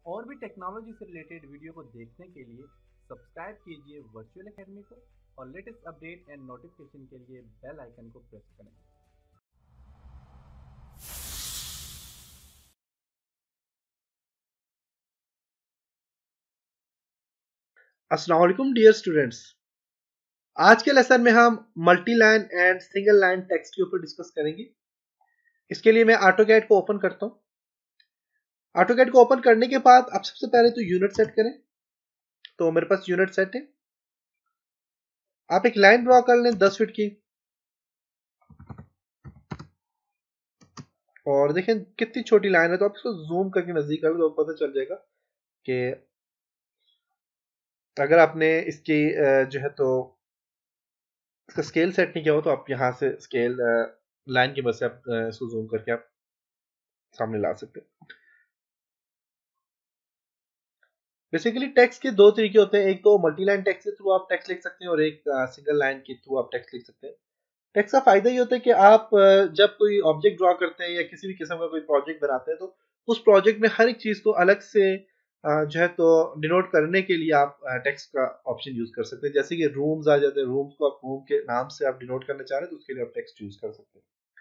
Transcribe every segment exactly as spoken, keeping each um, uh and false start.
और भी टेक्नोलॉजी से रिलेटेड वीडियो को देखने के लिए सब्सक्राइब कीजिए वर्चुअल एकेडमी को और लेटेस्ट अपडेट एंड नोटिफिकेशन के लिए बेल आइकन को प्रेस करें। अस्सलाम वालेकुम डियर स्टूडेंट्स, आज के लेसन में हम multi line and single line text के ऊपर डिस्कस करेंगे। इसके लिए मैं ऑटोकैड को ओपन करता हूँ। ऑटोकैड को ओपन करने के बाद आप सबसे पहले तो यूनिट सेट करें। तो मेरे पास यूनिट सेट है। आप एक लाइन ड्रॉ कर लें दस फीट की और देखें कितनी छोटी लाइन है। तो आप इसको जूम करके नजदीक कर लो तो पता चल जाएगा कि अगर आपने इसकी जो है तो इसका स्केल सेट नहीं किया हो तो आप यहाँ से स्केल लाइन की मदद से आप इसको जूम करके आप सामने ला सकते हैं। बेसिकली टेक्स्ट के दो तरीके होते हैं, एक तो मल्टी लाइन टेक्स्ट के थ्रू आप टेक्स्ट लिख सकते हैं और एक सिंगल लाइन के थ्रू आप टेक्स्ट लिख सकते हैं। टेक्स्ट का फायदा ये होता है कि आप uh, जब कोई ऑब्जेक्ट ड्रॉ करते हैं या किसी भी किस्म का कोई प्रोजेक्ट बनाते हैं तो उस प्रोजेक्ट में हर एक चीज को अलग से uh, जो है तो डिनोट करने के लिए आप टेक्स्ट uh, का ऑप्शन यूज कर सकते हैं। जैसे कि रूम्स आ जाते हैं, रूम्स को आप रूम के नाम से आप डिनोट करना चाह रहे हैं तो उसके लिए आप टेक्स्ट यूज कर सकते हैं।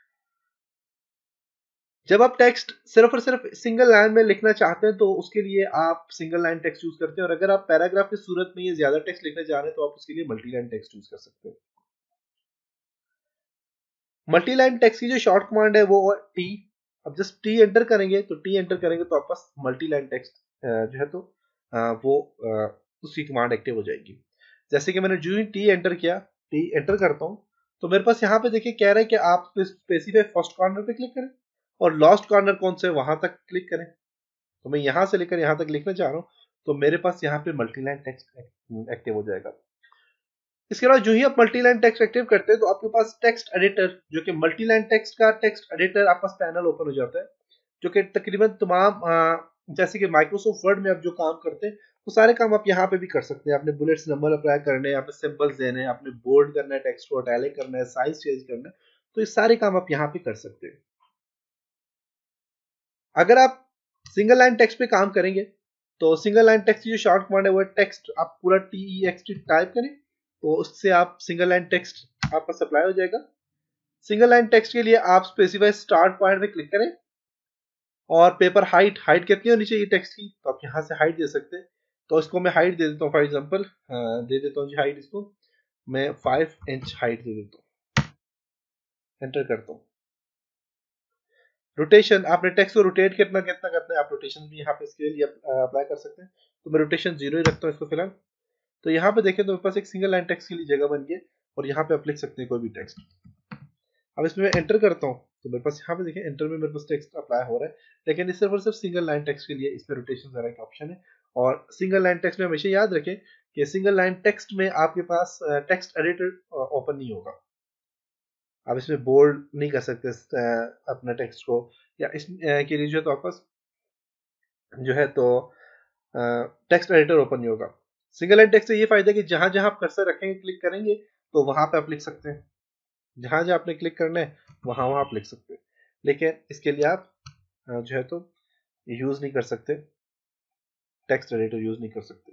जब आप टेक्स्ट सिर्फ और सिर्फ सिंगल लाइन में लिखना चाहते हैं तो उसके लिए आप सिंगल लाइन टेक्स्ट यूज करते हैं और अगर आप पैराग्राफ की सूरत में ये ज्यादा टेक्स्ट लिखना चाह रहे हैं तो आप उसके लिए मल्टी लाइन टेक्स्ट यूज कर सकते हैं। मल्टी लाइन टेक्स्ट की जो शॉर्ट कमांड है वो टी। अब जस्ट टी एंटर करेंगे तो टी एंटर करेंगे तो आपके पास मल्टी लाइन टेक्स्ट जो है तो वो उसकी कमांड एक्टिव हो जाएगी। जैसे कि मैंने जो ही टी एंटर किया, टी एंटर करता हूं तो मेरे पास यहाँ पे देखिए कह रहा है कि आप स्पेसिफाई फर्स्ट कॉर्नर पे क्लिक करें और लास्ट कॉर्नर कौन से वहां तक क्लिक करें। तो मैं यहां से लेकर यहां तक लिखना चाह रहा हूं तो मेरे पास यहाँ पे मल्टी लाइन टेक्स्ट एक्टिव हो जाएगा। इसके बाद जो ही आप मल्टी लाइन टेक्स्ट एक्टिव करते हैं तो आपके पास टेक्स्ट एडिटर जो कि मल्टी लाइन टेक्स्ट का टेक्स्ट एडिटर आपका पैनल ओपन हो जाता है, जो कि तकरीबन तमाम जैसे कि माइक्रोसॉफ्ट वर्ड में आप जो काम करते हैं वो सारे काम आप यहाँ पे भी कर सकते हैं। आपने बुलेट्स नंबर अप्लाई करने हैं, आपने सिंबल्स देने हैं, आपने बोल्ड करना है, टेक्स्ट को इटैलिक करना है, साइज चेंज करना है, तो ये सारे काम आप यहाँ पे कर सकते हैं। अगर आप सिंगल लाइन टेक्स्ट पे काम करेंगे तो सिंगल लाइन टेक्स्ट की जो शॉर्ट कमांड है वो टेक्स्ट आप पूरा T E X T type करें तो उससे आप सिंगल लाइन टेक्स्ट आपका सप्लाई हो जाएगा। सिंगल लाइन टेक्स्ट के लिए आप स्पेसिफाई स्टार्ट पॉइंट पे क्लिक करें और पेपर हाइट हाइट कितनी होनी चाहिए टेक्स्ट की तो आप यहाँ से हाइट दे सकते हैं। तो इसको मैं हाइट दे देता हूँ, फॉर एग्जांपल दे देता हूँ जी हाइट, इसको मैं फाइव इंच हाइट दे देता हूँ, एंटर करता हूँ। रोटेशन आपने टेक्स्ट को रोटेट कितना कितना करना है आप रोटेशन भी यहाँ पे इसके लिए अप्लाई कर सकते हैं। तो मैं रोटेशन जीरो ही रखता हूँ इसको फिलहाल। तो यहाँ पे देखें तो मेरे पास एक सिंगल लाइन टेक्स्ट के लिए जगह बन गई और यहाँ पे आप लिख सकते हैं कोई भी टेक्स्ट। अब इसमें मैं एंटर करता हूँ तो मेरे पास यहाँ पे देखें एंटर में मेरे पास टेक्स्ट अप्लाई हो रहा है, लेकिन इस सिर्फ और सिर्फ सिंगल लाइन टेक्स्ट के लिए इसमें रोटेशन जरा का ऑप्शन है। और सिंगल लाइन टेक्स्ट में हमेशा याद रखें कि सिंगल लाइन टेक्स्ट में आपके पास टेक्स्ट एडिटर ओपन नहीं होगा। आप इसमें बोल्ड नहीं कर सकते अपना टेक्स्ट को, या इसके लिए जो है तो आपके पास जो है तो टेक्स्ट एडिटर ओपन नहीं होगा। सिंगल लाइन टेक्स्ट से ये फायदा है कि जहां जहां आप कर्सर रखेंगे क्लिक करेंगे तो वहां पे आप लिख सकते हैं, जहां जहां आपने क्लिक करना है वहां वहां आप लिख सकते हैं। लेकिन इसके लिए आप जो है तो यूज नहीं कर सकते, टेक्स्ट एडिटर यूज नहीं कर सकते।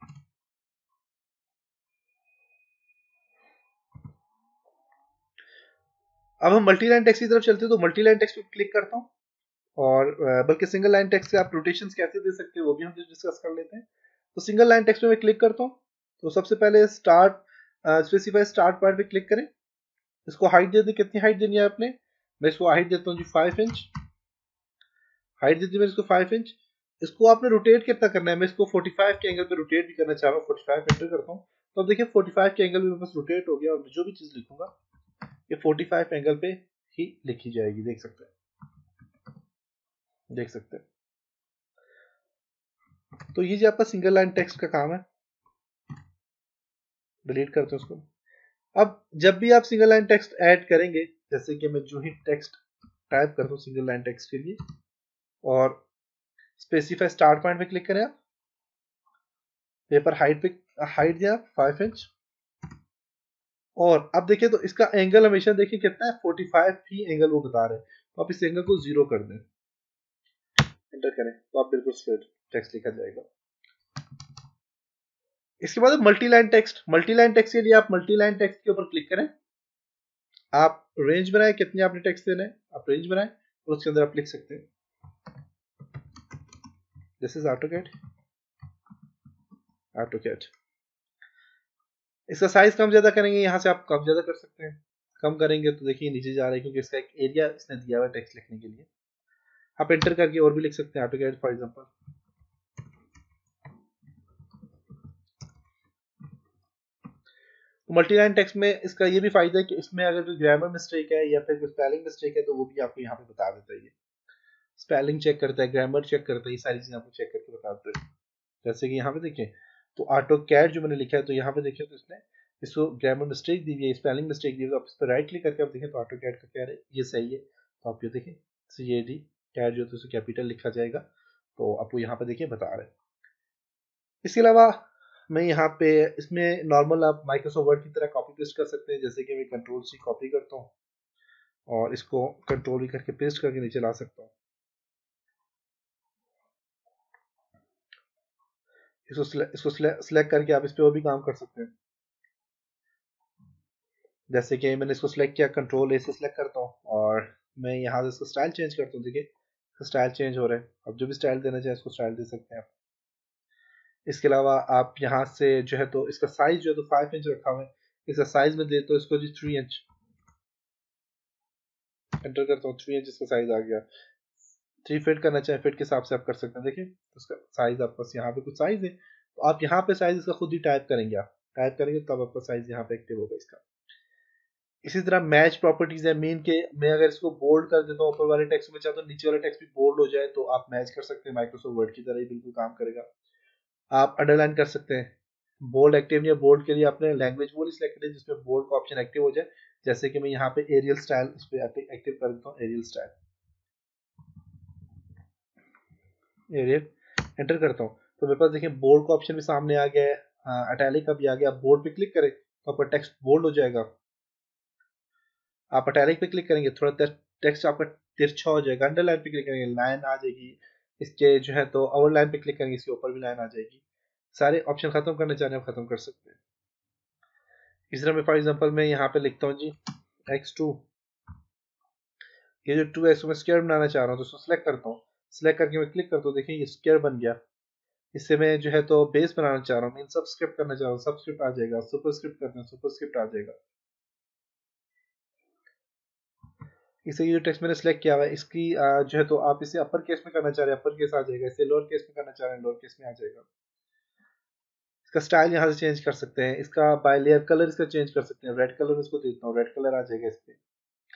अब हम मल्टी लाइन टेक्स्ट की तरफ चलते हैं तो मल्टी लाइन टेक्स्ट पे क्लिक करता हूँ और बल्कि सिंगल लाइन टेक्स्ट के आप रोटेशंस कैसे दे सकते हैं वो भी हम डिस्कस कर लेते हैं। तो सिंगल लाइन टेक्स्ट पे मैं क्लिक करता हूँ तो सबसे पहले स्टार्ट स्पेसिफाई स्टार्ट पॉइंट पे क्लिक करें। इसको हाइट दे दें, कितनी हाइट देनी है आपने, मैं इसको हाइट देता हूँ जी फाइव इंच, हाइट देती मैं इसको फाइव इंच। इसको आपने रोटेट कितना करना है, मैं इसको फोर्टी फाइव के एंगल पे रोटेट भी करना चाह रहा हूँ, फोर्टी फाइव एंटर करता हूँ तो अब देखिए फोर्टी फाइव के एंगल पे मेरे पास रोटेट हो गया और जो भी चीज लिखूंगा ये फोर्टी फाइव एंगल पे ही लिखी जाएगी। देख सकते हैं, देख सकते हैं। तो ये जो आपका सिंगल लाइन टेक्स्ट का काम है, डिलीट करते हैं उसको। अब जब भी आप सिंगल लाइन टेक्स्ट ऐड करेंगे, जैसे कि मैं जो ही टेक्स्ट टाइप करता हूँ सिंगल लाइन टेक्स्ट के लिए और स्पेसिफाई स्टार्ट पॉइंट पे क्लिक करें, आप पेपर हाइट पे हाइट दिया फाइव इंच और अब देखिए तो इसका एंगल हमेशा देखिए कितना है, फोर्टी फाइव ही एंगल वो बता रहे हैं। तो आप इस एंगल को जीरो कर दें, एंटर करें तो आप बिल्कुल स्ट्रेट टेक्स्ट लिखा जाएगा। इसके बाद मल्टीलाइन टेक्स्ट। मल्टीलाइन टेक्स्ट के लिए आप मल्टीलाइन टेक्स्ट के ऊपर क्लिक करें, आप रेंज बनाए कितने आपने टेक्स्ट देना है, आप रेंज बनाए और उसके अंदर आप लिख सकते हैं दिस इज AutoCAD AutoCAD। इसका साइज कम ज्यादा करेंगे, यहाँ से आप कम ज्यादा कर सकते हैं। कम करेंगे तो देखिए नीचे जा रहा है क्योंकि इसका एक एरिया इसने दिया हुआ है टेक्स्ट लिखने के लिए। आप एंटर करके और भी लिख सकते हैं AutoCAD फॉर एग्जांपल। तो मल्टीलाइन टेक्स्ट में इसका ये भी फायदा है कि इसमें अगर कोई ग्रामर मिस्टेक है या फिर कोई स्पेलिंग मिस्टेक है तो वो भी आपको यहाँ पे बता देता है। ये स्पेलिंग चेक करता है, ग्रामर चेक करता है, ये सारी चीजें आपको चेक करके बता देता है। जैसे कि यहाँ पे देखिए तो AutoCAD जो मैंने लिखा है तो यहाँ पे देखिए तो इसने इसको ग्रामर मिस्टेक दी हुई है, स्पेलिंग मिस्टेक दी हुई है, तो आप इस पर राइट क्लिक करके आप देखें तो AutoCAD का क्या है ये सही है, तो आप ये देखें सी ए डी कैड जो तो कैपिटल लिखा जाएगा, तो आपको यहाँ पे देखिए बता रहे हैं। इसके अलावा मैं यहाँ पे इसमें नॉर्मल आप माइक्रोसॉफ्ट वर्ड की तरह कॉपी पेस्ट कर सकते हैं, जैसे कि मैं कंट्रोल सी कॉपी करता हूँ और इसको कंट्रोल भी करके पेस्ट करके नीचे ला सकता हूँ। इसको सिलेक्ट इसको सिलेक्ट करके आप इस पे और भी काम कर सकते हैं। जैसे कि मैंने इसको सिलेक्ट किया, कंट्रोल ए से सिलेक्ट करता हूँ और मैं यहाँ से इसको स्टाइल चेंज करता हूँ। देखिए स्टाइल चेंज हो रहा है, अब जो भी स्टाइल देना चाहे इसको स्टाइल दे सकते हैं आप। इसके अलावा आप यहाँ से जो है तो इसका साइज जो है तो फाइव इंच रखा हुआ है, इसका साइज में दे तो इसको जी थ्री इंच एंटर करता हूँ, थ्री इंच इसका साइज आ गया। थ्री फिट करना चाहे फिट के हिसाब से आप कर सकते हैं। देखिए उसका साइज आपके पास यहाँ पे कुछ साइज है, तो आप यहाँ पे साइज इसका खुद ही टाइप करेंगे, आप टाइप करेंगे तब आपका साइज यहाँ पे एक्टिव होगा इसका। इसी तरह मैच प्रॉपर्टीज है मेन के, मैं अगर इसको बोल्ड कर देता हूँ ऊपर वाले टेक्स्ट में चाहता हूँ नीचे वाला टेक्स्ट भी बोल्ड हो जाए तो आप मैच कर सकते हैं, माइक्रोसॉफ्ट वर्ड की तरह ही बिल्कुल काम करेगा। आप अंडरलाइन कर सकते हैं, बोल्ड एक्टिव या बोल्ड के लिए आपने लैंग्वेज वो सिलेक्ट करें जिसमें बोल्ड का ऑप्शन एक्टिव हो जाए। जैसे कि मैं यहाँ पे एरियल स्टाइल इस पे एक्टिव कर देता हूँ, एरियल स्टाइल एरियल एंटर करता हूँ तो मेरे पास देखिए बोल्ड का ऑप्शन भी सामने आ गया है, अटैलिक का भी आ गया। आप बोल्ड पे क्लिक करें तो आपका टेक्स्ट बोल्ड हो जाएगा। आप अटैलिक पे क्लिक करेंगे थोड़ा टेक्स्ट आपका तिरछा हो जाएगा, अंडरलाइन पे क्लिक करेंगे लाइन आ जाएगी, इसके जो है तो ओवरलाइन पे क्लिक करेंगे इसके ऊपर भी लाइन आ जाएगी। सारे ऑप्शन खत्म करना चाह रहे हैं खत्म कर सकते हैं। इस तरह मैं फॉर एग्जांपल मैं यहाँ पे लिखता हूँ जी एक्स टू, ये जो टू है इसको मैं स्क्वायर बनाना चाह रहा हूँ तो इसको सिलेक्ट करता हूँ, सिलेक्ट करके मैं क्लिक करता हूँ, देखिए ये स्क्वायर बन गया। इससे मैं जो है तो बेस बनाना चाह रहा हूँ, मीन सबस्क्रिप्ट करना चाह रहा हूँ, सबस्क्रिप्ट आ जाएगा, सुपरस्क्रिप्ट करना है सुपरस्क्रिप्ट आ जाएगा। इसे ये टेक्स्ट मैंने सेलेक्ट किया हुआ है इसकी जो है तो आप इसे अपर केस में करना चाह रहे हैं अपर केस आ जाएगा, इसे लोअर केस में करना चाह रहे हैं लोअर केस में आ जाएगा। इसका स्टाइल यहाँ से चेंज कर सकते हैं, इसका बाय लेयर कलर इसका चेंज कर सकते हैं, रेड कलर इसको देता हूँ, रेड कलर आ जाएगा इस पे,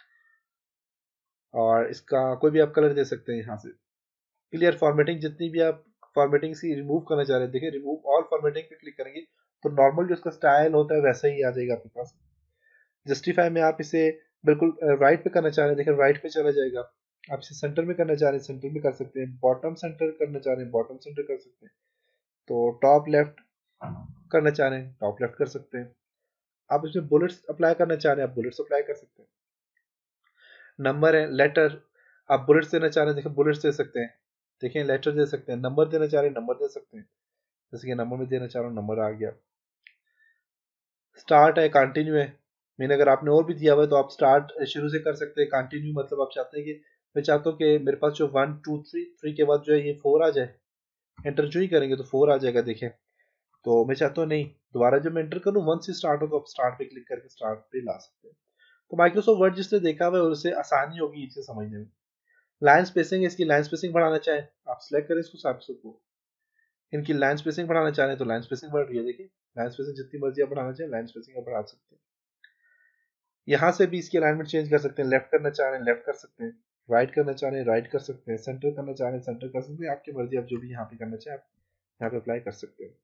और इसका कोई भी आप कलर दे सकते हैं यहाँ से। क्लियर फॉर्मेटिंग जितनी भी आप फॉर्मेटिंग से रिमूव करना चाह रहे हैं, देखिए रिमूव ऑल फॉर्मेटिंग पे क्लिक करेंगे तो नॉर्मल जो इसका स्टाइल होता है वैसा ही आ जाएगा आपके पास। जस्टिफाई में आप इसे बिल्कुल राइट पे करना चाह रहे हैं, देखिए राइट पे चला जाएगा। आप इसे सेंटर में करना चाह रहे हैं सेंटर में कर सकते हैं, बॉटम सेंटर करना चाह रहे हैं बॉटम सेंटर कर सकते हैं, तो टॉप लेफ्ट करना चाह रहे हैं टॉप लेफ्ट कर सकते हैं। आप इसमें बुलेट्स अप्लाई करना चाह रहे हैं आप बुलेट्स अप्लाई कर सकते हैं। नंबर है लेटर, आप बुलेट्स देना चाह रहे हैं देखिए बुलेट्स दे सकते हैं, देखिए लेटर दे सकते हैं, नंबर देना चाह रहे हैं नंबर दे सकते हैं, जैसे कि नंबर में देना चाह रहा हूँ नंबर आ गया। स्टार्ट है कंटिन्यू है, मैंने अगर आपने और भी दिया हुआ है तो आप स्टार्ट शुरू से कर सकते हैं, कंटिन्यू मतलब आप चाहते हैं कि मैं चाहता हूँ कि मेरे पास जो वन टू थ्री थ्री के बाद जो है ये फोर आ जाए, एंटर जो ही करेंगे तो फोर आ जाएगा। देखें तो मैं चाहता हूँ नहीं दोबारा जब मैं एंटर करूँ वन से स्टार्ट हो तो आप स्टार्ट पे क्लिक करके स्टार्ट पे ला सकते हैं। तो माइक्रोसॉफ्ट वर्ड जिसने देखा हुआ है उससे आसानी होगी इसे समझने में। लाइन स्पेसिंग, इसकी लाइन स्पेसिंग बढ़ाना चाहें आप सिलेक्ट करें इसको सात सौ को, इनकी लाइन स्पेसिंग बढ़ाना चाह रहे हैं तो लाइन स्पेसिंग बढ़ रही है, देखिए लाइन स्पेसिंग जितनी मर्जी आप बढ़ाना चाहें लाइन स्पेसिंग आप बढ़ा सकते हैं। यहाँ से भी इसकी अलाइनमेंट चेंज कर सकते हैं, लेफ्ट करना चाह रहे हैं लेफ्ट कर सकते हैं, राइट करना चाह रहे हैं राइट कर सकते हैं, सेंटर करना चाह रहे हैं सेंटर कर सकते हैं, आपकी मर्जी आप जो भी यहाँ पे करना चाहें आप यहाँ पे अप्लाई कर सकते हैं।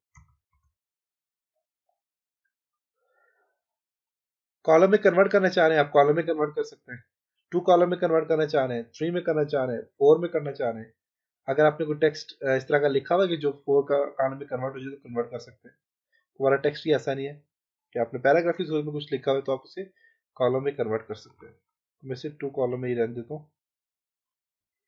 कॉलम में कन्वर्ट करना चाह रहे हैं आप कॉलम में कन्वर्ट कर सकते हैं, टू कॉलम में कन्वर्ट करना चाह रहे हैं, थ्री में करना चाह रहे हैं, फोर में करना चाह रहे हैं। अगर आपने कोई टेक्स्ट इस तरह का लिखा हुआ है कि जो फोर का कॉलम में कन्वर्ट हो जाए तो कन्वर्ट कर सकते हैं। हमारा टेक्स्ट ही ऐसा नहीं है कि आपने पैराग्राफिक में कुछ लिखा हुआ है तो आप उसे कॉलम में कन्वर्ट कर सकते हैं। मैं सिर्फ टू कॉलम में ही रहने देता हूँ।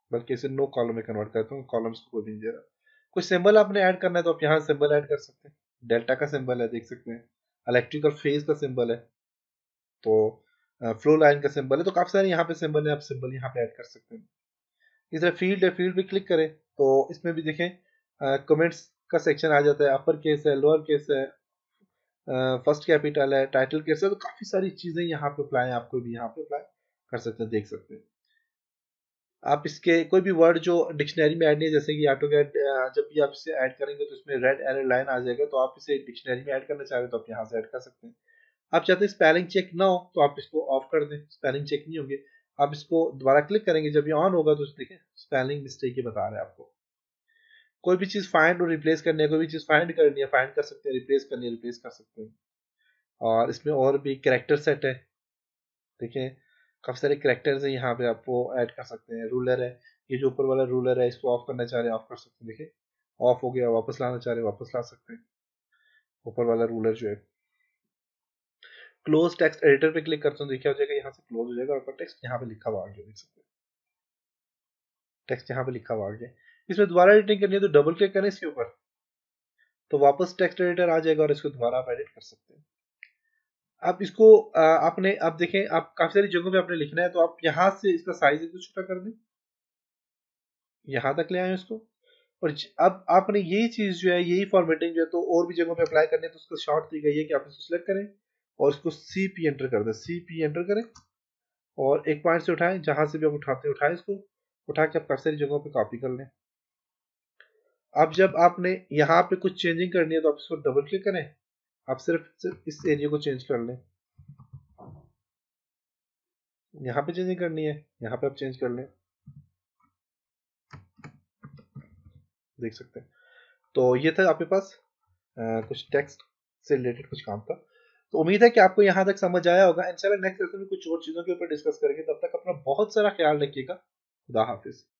बल्कि इसे नो कॉलम में कन्वर्ट करता हूँ, कॉलम्स को कोई भी नहीं दे रहा। कोई सिंबल आपने ऐड करना है तो आप यहाँ सिंबल ऐड कर सकते हैं। डेल्टा का सिंबल है, देख सकते हैं। इलेक्ट्रिकल फेज का सिंबल है, तो फ्लो लाइन का सिंबल है, तो काफी सारे यहाँ पे सिंबल है, आप सिंबल यहाँ पे ऐड कर सकते हैं। इस तरह फील्ड है, फील्ड पे क्लिक करें तो इसमें भी देखें कमेंट्स का सेक्शन आ जाता है। अपर केस है, लोअर केस है, फर्स्ट कैपिटल है, टाइटल केस है, तो काफी सारी चीजें यहाँ पे अप्लाई है, आपको भी यहाँ पे अप्लाई कर सकते हैं, देख सकते हैं। आप इसके कोई भी वर्ड जो डिक्शनरी में ऐड नहीं है, जैसे कि ऑटोकैड जब भी आप इसे ऐड करेंगे तो इसमें रेड एरर लाइन आ जाएगा, तो आप इसे डिक्शनरी में ऐड करना चाह रहे हैं तो आप यहाँ से ऐड कर सकते हैं। आप चाहते हैं स्पेलिंग चेक ना हो तो आप इसको ऑफ कर दें, स्पेलिंग चेक नहीं होंगे। आप इसको दोबारा क्लिक करेंगे, जब ये ऑन होगा तो देखें स्पेलिंग मिस्टेक ही बता रहा है आपको। कोई भी चीज फाइंड और रिप्लेस करनी है, कोई भी चीज फाइंड करनी है फाइंड कर सकते हैं, रिप्लेस करनी है रिप्लेस कर सकते हैं। और इसमें और भी कैरेक्टर सेट है, देखें काफी सारे कैरेक्टर्स हैं, यहाँ पे आपको ऐड कर सकते हैं। रूलर है, ये जो ऊपर वाला रूलर है इसको ऑफ करना चाह रहे हैं ऑफ कर सकते हैं, देखें ऑफ हो गया। वापस लाना चाह रहे हैं वापस ला सकते हैं, ऊपर वाला रूलर जो है। क्लोज टेक्स्ट एडिटर पे क्लिक करता हूँ, देखिए हो जाएगा, यहाँ से क्लोज हो जाएगा और टेक्स्ट यहाँ पे लिखा हुआ आ गया, देख सकते हैं टेक्स्ट यहाँ पे लिखा हुआ आ गया। इसमें दोबारा एडिटिंग करनी है तो डबल क्लिक करें इसके ऊपर, तो वापस टेक्स्ट एडिटर आ जाएगा और इसको दोबारा आप एडिट कर सकते हैं। आप इसको आ, आपने आप देखें, आप काफी सारी जगहों पे आपने लिखना है तो आप यहाँ से इसका साइज एक छोटा कर दें, यहाँ तक ले आए इसको। और अब आपने यही चीज जो है, यही फॉर्मेटिंग जो है तो और भी जगहों पे अप्लाई करनी है, तो उसका शॉर्ट तरीका ये है कि आप इसको सिलेक्ट करें और इसको सी पी एंटर कर दें, सी पी एंटर करें और एक पॉइंट से उठाएं, जहां से भी आप उठाते हैं उठाएं, इसको उठा के आप काफी सारी जगहों पे कॉपी कर लें। अब जब आपने यहाँ पे कुछ चेंजिंग करनी है तो आप इसको डबल क्लिक करें, आप सिर्फ सिर्फ इस एरिया को चेंज कर लें। यहाँ पे चेंजिंग करनी है, यहाँ पे आप चेंज कर लें, देख सकते हैं। तो ये था आपके पास आ, कुछ टेक्स्ट से रिलेटेड कुछ काम था। तो उम्मीद है कि आपको यहाँ तक समझ आया होगा। इंशाल्लाह नेक्स्ट लेसन में कुछ और चीजों के ऊपर डिस्कस करेंगे, तब तक अपना बहुत सारा ख्याल रखिएगा। खुदा हाफिज।